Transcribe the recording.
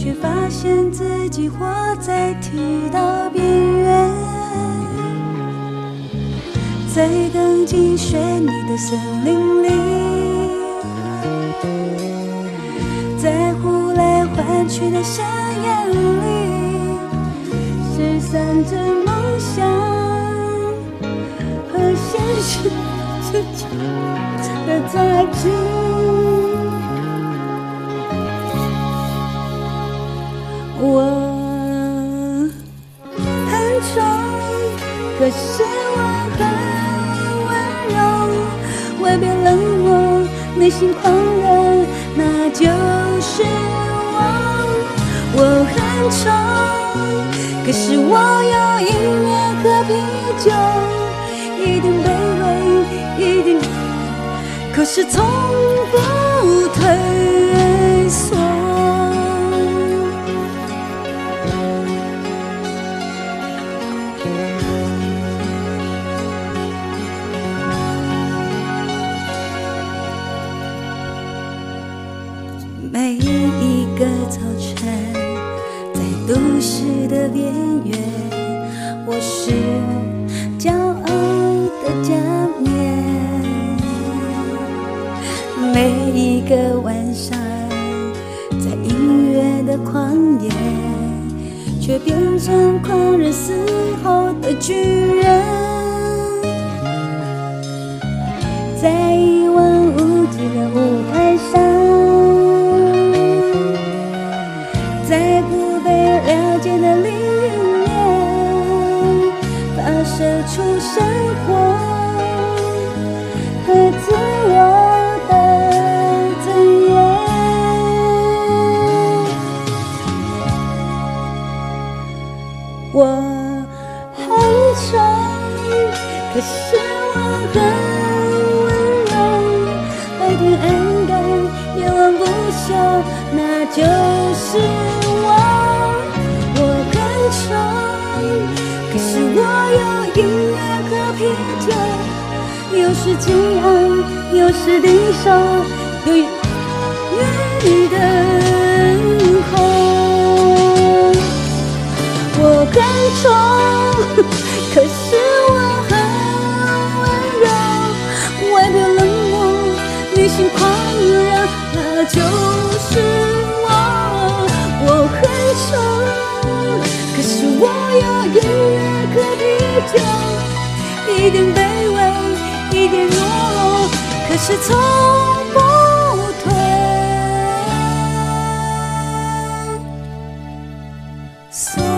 却发现自己活在踢到边缘，在钢筋水泥的森林里，在呼来唤去的深夜里，失散着梦想和现实之间的差距。我很丑，可是我很温柔，外表冷漠，内心狂热，那就是我。我很丑，可是我有音乐和啤酒，一点卑微，一点，可是从不退缩。每一个早晨，在都市的边缘，我是骄傲的假面。每一个晚上，在音乐的旷野，却变成狂人嘶吼的巨人。在一望无际的舞台上，在不被了解的领域面，发射出生活和自由的尊严。我很丑，可是我很温柔，白天安干，夜晚不休，那就是我很丑，可是我有音乐和啤酒，有时激昂，有时低手，有雨等候。我很丑，可是我很温柔，外表冷漠，内心狂热，那就是我很丑，可是我有音乐和啤酒，一点卑微，一点懦弱，可是从不退缩。